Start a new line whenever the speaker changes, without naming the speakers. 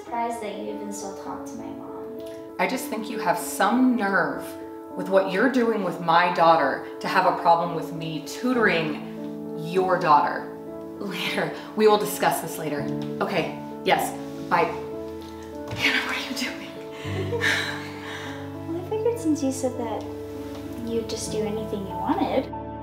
surprised that you even still talk to my mom.
I just think you have some nerve with what you're doing with my daughter to have a problem with me tutoring your daughter. Later, we will discuss this later. Okay, yes, bye. Hannah, what are you doing?
Well, I figured since you said that you'd just do anything you wanted.